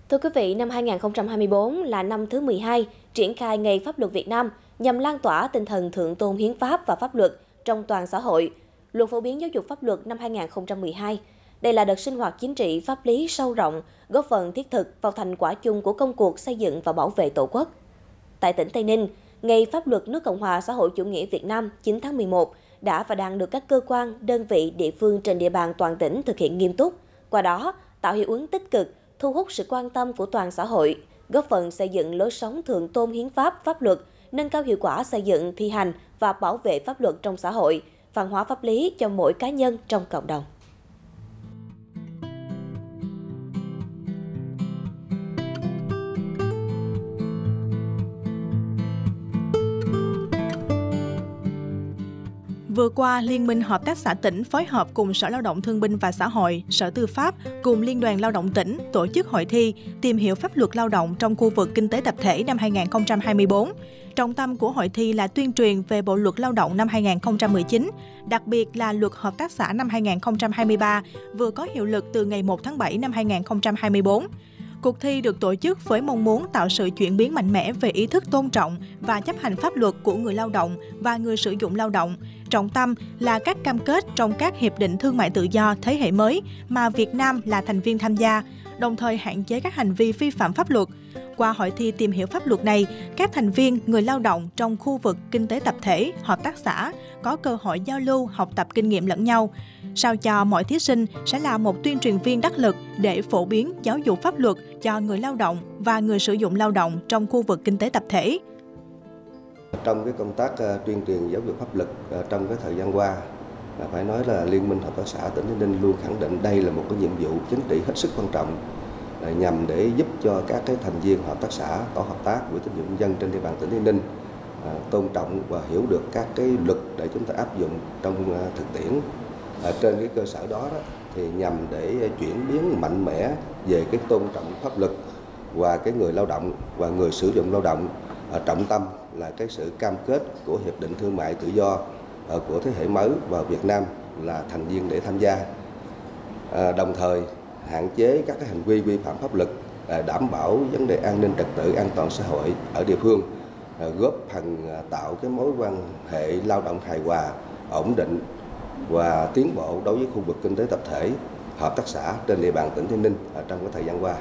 Thưa quý vị, năm 2024 là năm thứ 12 triển khai Ngày Pháp luật Việt Nam nhằm lan tỏa tinh thần thượng tôn hiến pháp và pháp luật trong toàn xã hội. Luật phổ biến giáo dục pháp luật năm 2012. Đây là đợt sinh hoạt chính trị pháp lý sâu rộng, góp phần thiết thực vào thành quả chung của công cuộc xây dựng và bảo vệ Tổ quốc. Tại tỉnh Tây Ninh, Ngày Pháp luật nước Cộng hòa xã hội chủ nghĩa Việt Nam 9 tháng 11 đã và đang được các cơ quan, đơn vị, địa phương trên địa bàn toàn tỉnh thực hiện nghiêm túc. Qua đó, tạo hiệu ứng tích cực, thu hút sự quan tâm của toàn xã hội, góp phần xây dựng lối sống thượng tôn hiến pháp, pháp luật, nâng cao hiệu quả xây dựng, thi hành và bảo vệ pháp luật trong xã hội, văn hóa pháp lý cho mỗi cá nhân trong cộng đồng. Vừa qua, Liên minh Hợp tác xã tỉnh phối hợp cùng Sở Lao động Thương binh và Xã hội, Sở Tư pháp cùng Liên đoàn Lao động tỉnh tổ chức hội thi tìm hiểu pháp luật lao động trong khu vực kinh tế tập thể năm 2024. Trọng tâm của hội thi là tuyên truyền về Bộ luật Lao động năm 2019, đặc biệt là Luật Hợp tác xã năm 2023 vừa có hiệu lực từ ngày 1 tháng 7 năm 2024. Cuộc thi được tổ chức với mong muốn tạo sự chuyển biến mạnh mẽ về ý thức tôn trọng và chấp hành pháp luật của người lao động và người sử dụng lao động. Trọng tâm là các cam kết trong các hiệp định thương mại tự do thế hệ mới mà Việt Nam là thành viên tham gia, đồng thời hạn chế các hành vi vi phạm pháp luật. Qua hội thi tìm hiểu pháp luật này, các thành viên, người lao động trong khu vực kinh tế tập thể, hợp tác xã có cơ hội giao lưu, học tập kinh nghiệm lẫn nhau. Sao cho mọi thí sinh sẽ là một tuyên truyền viên đắc lực để phổ biến giáo dục pháp luật cho người lao động và người sử dụng lao động trong khu vực kinh tế tập thể. Trong cái công tác tuyên truyền giáo dục pháp luật trong cái thời gian qua, phải nói là Liên minh Hợp tác xã tỉnh Tây Ninh luôn khẳng định đây là một cái nhiệm vụ chính trị hết sức quan trọng nhằm để giúp cho các cái thành viên hợp tác xã, tổ hợp tác quỹ tín dụng nhân dân trên địa bàn tỉnh Tây Ninh tôn trọng và hiểu được các cái luật để chúng ta áp dụng trong thực tiễn. Trên cái cơ sở đó, thì nhằm để chuyển biến mạnh mẽ về cái tôn trọng pháp luật và cái người lao động và người sử dụng lao động. Trọng tâm là cái sự cam kết của Hiệp định Thương mại Tự do của thế hệ mới và Việt Nam là thành viên để tham gia. Đồng thời hạn chế các cái hành vi vi phạm pháp luật, đảm bảo vấn đề an ninh trật tự, an toàn xã hội ở địa phương, góp phần tạo cái mối quan hệ lao động hài hòa, ổn định và tiến bộ đối với khu vực kinh tế tập thể, hợp tác xã trên địa bàn tỉnh Tây Ninh trong cái thời gian qua.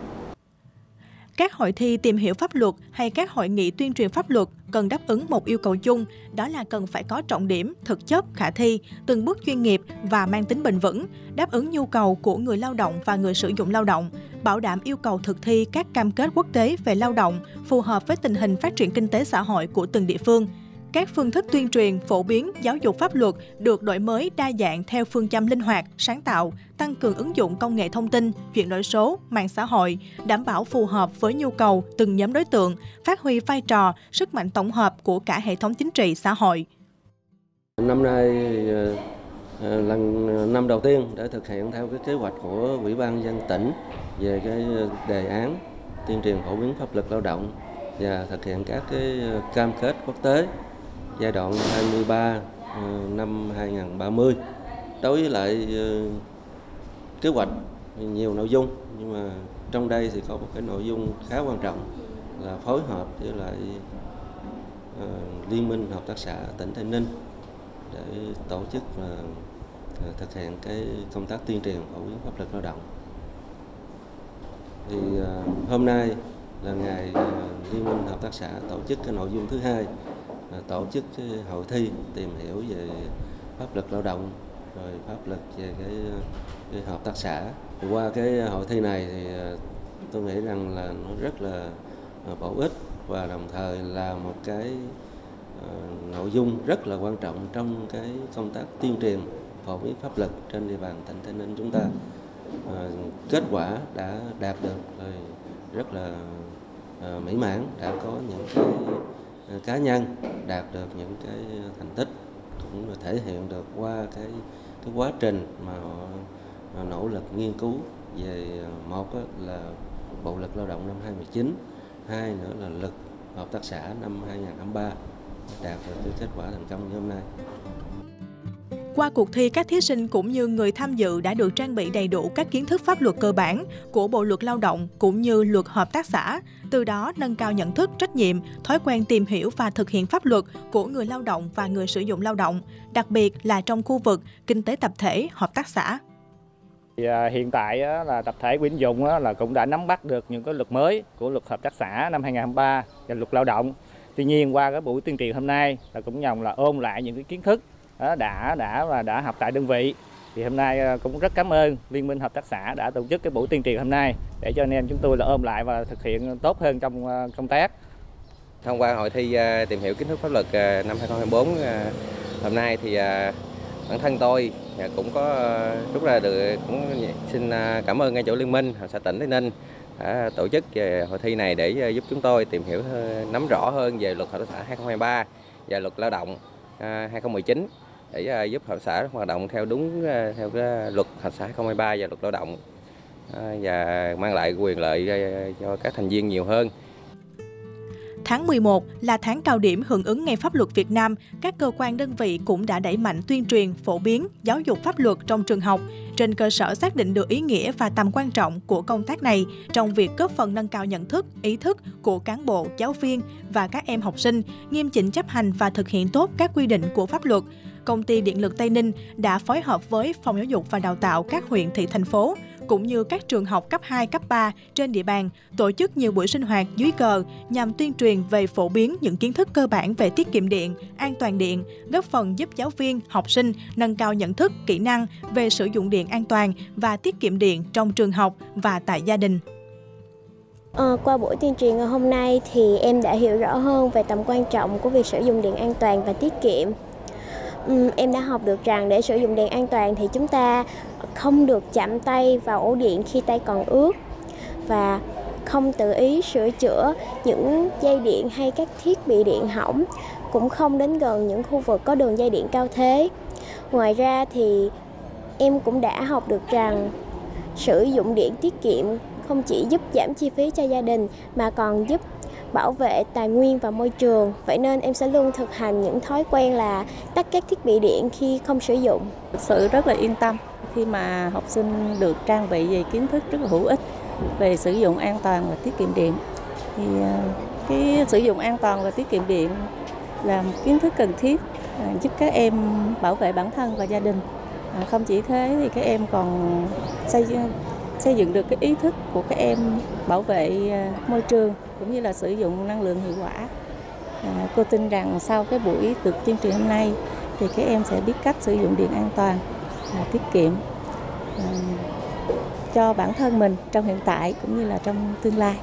Các hội thi tìm hiểu pháp luật hay các hội nghị tuyên truyền pháp luật cần đáp ứng một yêu cầu chung, đó là cần phải có trọng điểm, thực chất, khả thi, từng bước chuyên nghiệp và mang tính bền vững, đáp ứng nhu cầu của người lao động và người sử dụng lao động, bảo đảm yêu cầu thực thi các cam kết quốc tế về lao động phù hợp với tình hình phát triển kinh tế xã hội của từng địa phương. Các phương thức tuyên truyền, phổ biến, giáo dục pháp luật được đổi mới đa dạng theo phương châm linh hoạt, sáng tạo, tăng cường ứng dụng công nghệ thông tin, chuyển đổi số, mạng xã hội, đảm bảo phù hợp với nhu cầu từng nhóm đối tượng, phát huy vai trò, sức mạnh tổng hợp của cả hệ thống chính trị xã hội. Năm nay là năm đầu tiên để thực hiện theo cái kế hoạch của Ủy ban nhân dân tỉnh về cái đề án tuyên truyền phổ biến pháp luật lao động và thực hiện các cái cam kết quốc tế giai đoạn 23 năm 2030. Đối với lại kế hoạch nhiều nội dung, nhưng mà trong đây thì có một cái nội dung khá quan trọng là phối hợp với lại Liên minh Hợp tác xã tỉnh Tây Ninh để tổ chức thực hiện cái công tác tuyên truyền phổ biến pháp luật lao động. Thì hôm nay là ngày Liên minh Hợp tác xã tổ chức cái nội dung thứ hai, tổ chức cái hội thi tìm hiểu về pháp luật lao động, rồi pháp luật về cái hợp tác xã. Thì qua cái hội thi này thì tôi nghĩ rằng là nó rất là bổ ích và đồng thời là một cái nội dung rất là quan trọng trong cái công tác tuyên truyền phổ biến pháp luật trên địa bàn tỉnh Tây Ninh chúng ta. Kết quả đã đạt được rồi rất là mỹ mãn, đã có những cái cá nhân đạt được những cái thành tích, cũng là thể hiện được qua cái quá trình mà họ nỗ lực nghiên cứu về một là Bộ luật Lao động năm 2019, hai nữa là luật hợp tác xã năm 2023 đạt được cái kết quả thành công như hôm nay. Qua cuộc thi, các thí sinh cũng như người tham dự đã được trang bị đầy đủ các kiến thức pháp luật cơ bản của Bộ luật Lao động cũng như luật hợp tác xã, từ đó nâng cao nhận thức, trách nhiệm, thói quen tìm hiểu và thực hiện pháp luật của người lao động và người sử dụng lao động, đặc biệt là trong khu vực kinh tế tập thể, hợp tác xã. Hiện tại là tập thể Quỹ Dụng là cũng đã nắm bắt được những cái luật mới của luật hợp tác xã năm 2023 và luật lao động. Tuy nhiên qua cái buổi tuyên truyền hôm nay là cũng nhằm là ôn lại những cái kiến thức đã học tại đơn vị. Thì hôm nay cũng rất cảm ơn Liên minh Hợp tác xã đã tổ chức cái buổi tuyên truyền hôm nay để cho anh em chúng tôi là ôn lại và thực hiện tốt hơn trong công tác. Thông qua hội thi tìm hiểu kiến thức pháp luật năm 2024 hôm nay thì bản thân tôi cũng có rút ra được, cũng xin cảm ơn ngay chỗ Liên minh Hợp tác xã tỉnh Tây Ninh đã tổ chức hội thi này để giúp chúng tôi tìm hiểu nắm rõ hơn về luật hợp tác xã 2023 và luật lao động 2019 để giúp hợp tác xã hoạt động theo đúng theo cái luật hợp tác xã 2023 và luật lao động và mang lại quyền lợi cho các thành viên nhiều hơn. Tháng 11 là tháng cao điểm hưởng ứng Ngày Pháp luật Việt Nam, các cơ quan đơn vị cũng đã đẩy mạnh tuyên truyền, phổ biến, giáo dục pháp luật trong trường học, trên cơ sở xác định được ý nghĩa và tầm quan trọng của công tác này trong việc góp phần nâng cao nhận thức, ý thức của cán bộ, giáo viên và các em học sinh, nghiêm chỉnh chấp hành và thực hiện tốt các quy định của pháp luật. Công ty Điện lực Tây Ninh đã phối hợp với Phòng Giáo dục và Đào tạo các huyện, thị, thành phố, cũng như các trường học cấp 2, cấp 3 trên địa bàn, tổ chức nhiều buổi sinh hoạt dưới cờ nhằm tuyên truyền về phổ biến những kiến thức cơ bản về tiết kiệm điện, an toàn điện, góp phần giúp giáo viên, học sinh nâng cao nhận thức, kỹ năng về sử dụng điện an toàn và tiết kiệm điện trong trường học và tại gia đình. Qua buổi tuyên truyền ngày hôm nay thì em đã hiểu rõ hơn về tầm quan trọng của việc sử dụng điện an toàn và tiết kiệm. Em đã học được rằng để sử dụng điện an toàn thì chúng ta không được chạm tay vào ổ điện khi tay còn ướt và không tự ý sửa chữa những dây điện hay các thiết bị điện hỏng, cũng không đến gần những khu vực có đường dây điện cao thế. Ngoài ra thì em cũng đã học được rằng sử dụng điện tiết kiệm không chỉ giúp giảm chi phí cho gia đình mà còn giúp bảo vệ tài nguyên và môi trường. Vậy nên em sẽ luôn thực hành những thói quen là tắt các thiết bị điện khi không sử dụng. Thực sự rất là yên tâm khi mà học sinh được trang bị về kiến thức rất là hữu ích về sử dụng an toàn và tiết kiệm điện. Thì cái sử dụng an toàn và tiết kiệm điện là một kiến thức cần thiết giúp các em bảo vệ bản thân và gia đình. Không chỉ thế thì các em còn xây dựng được cái ý thức của các em bảo vệ môi trường cũng như là sử dụng năng lượng hiệu quả. Cô tin rằng sau cái buổi được tuyên truyền hôm nay thì các em sẽ biết cách sử dụng điện an toàn, tiết kiệm cho bản thân mình trong hiện tại cũng như là trong tương lai.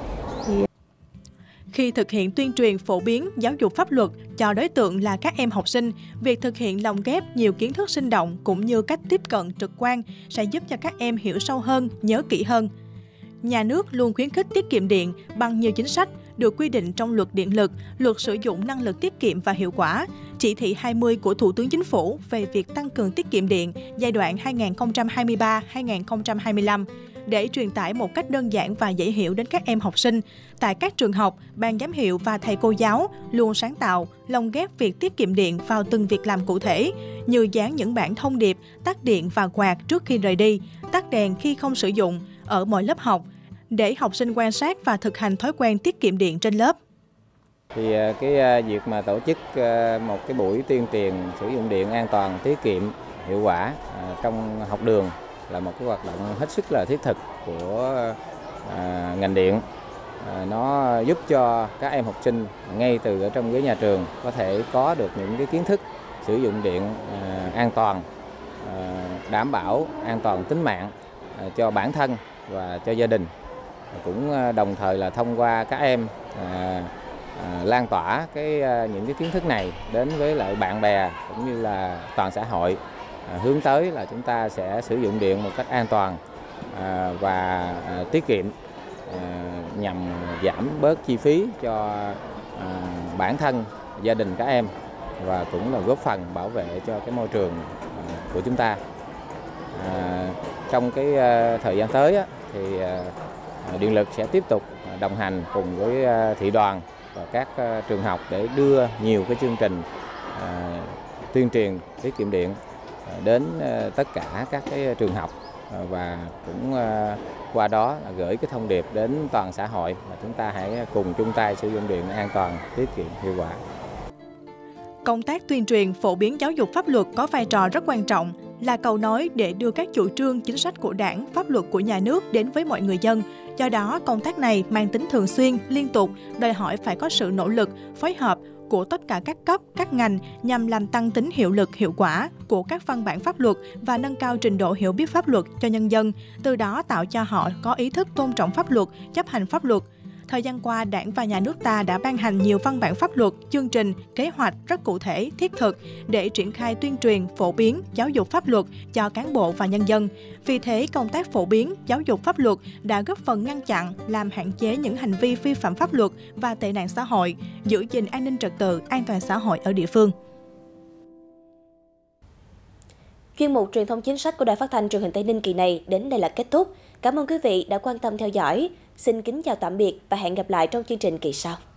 Khi thực hiện tuyên truyền phổ biến giáo dục pháp luật cho đối tượng là các em học sinh, việc thực hiện lồng ghép nhiều kiến thức sinh động cũng như cách tiếp cận trực quan sẽ giúp cho các em hiểu sâu hơn, nhớ kỹ hơn. Nhà nước luôn khuyến khích tiết kiệm điện bằng nhiều chính sách được quy định trong Luật Điện lực, Luật Sử dụng năng lượng tiết kiệm và hiệu quả, Chỉ thị 20 của Thủ tướng Chính phủ về việc tăng cường tiết kiệm điện giai đoạn 2023-2025 để truyền tải một cách đơn giản và dễ hiểu đến các em học sinh. Tại các trường học, ban giám hiệu và thầy cô giáo luôn sáng tạo, lồng ghép việc tiết kiệm điện vào từng việc làm cụ thể, như dán những bản thông điệp, tắt điện và quạt trước khi rời đi, tắt đèn khi không sử dụng ở mọi lớp học, để học sinh quan sát và thực hành thói quen tiết kiệm điện trên lớp. Thì cái việc mà tổ chức một cái buổi tuyên truyền sử dụng điện an toàn, tiết kiệm, hiệu quả trong học đường là một cái hoạt động hết sức là thiết thực của ngành điện. Nó giúp cho các em học sinh ngay từ ở trong cái nhà trường có thể có được những cái kiến thức sử dụng điện an toàn, đảm bảo an toàn tính mạng cho bản thân và cho gia đình. Cũng đồng thời là thông qua các em lan tỏa những cái kiến thức này đến với lại bạn bè cũng như là toàn xã hội, hướng tới là chúng ta sẽ sử dụng điện một cách an toàn và tiết kiệm nhằm giảm bớt chi phí cho bản thân, gia đình các em và cũng là góp phần bảo vệ cho cái môi trường của chúng ta. Trong cái thời gian tới thì Điện lực sẽ tiếp tục đồng hành cùng với thị đoàn và các trường học để đưa nhiều cái chương trình tuyên truyền tiết kiệm điện đến tất cả các cái trường học và cũng qua đó là gửi cái thông điệp đến toàn xã hội là chúng ta hãy cùng chung tay sử dụng điện an toàn, tiết kiệm, hiệu quả. Công tác tuyên truyền, phổ biến giáo dục pháp luật có vai trò rất quan trọng, là cầu nối để đưa các chủ trương, chính sách của Đảng, pháp luật của nhà nước đến với mọi người dân. Do đó, công tác này mang tính thường xuyên, liên tục, đòi hỏi phải có sự nỗ lực, phối hợp của tất cả các cấp, các ngành nhằm làm tăng tính hiệu lực, hiệu quả của các văn bản pháp luật và nâng cao trình độ hiểu biết pháp luật cho nhân dân, từ đó tạo cho họ có ý thức tôn trọng pháp luật, chấp hành pháp luật. Thời gian qua, Đảng và Nhà nước ta đã ban hành nhiều văn bản pháp luật, chương trình, kế hoạch rất cụ thể, thiết thực để triển khai tuyên truyền, phổ biến, giáo dục pháp luật cho cán bộ và nhân dân. Vì thế, công tác phổ biến, giáo dục pháp luật đã góp phần ngăn chặn, làm hạn chế những hành vi vi phạm pháp luật và tệ nạn xã hội, giữ gìn an ninh trật tự, an toàn xã hội ở địa phương. Chuyên mục truyền thông chính sách của Đài Phát thanh Truyền hình Tây Ninh kỳ này đến đây là kết thúc. Cảm ơn quý vị đã quan tâm theo dõi. Xin kính chào tạm biệt và hẹn gặp lại trong chương trình kỳ sau.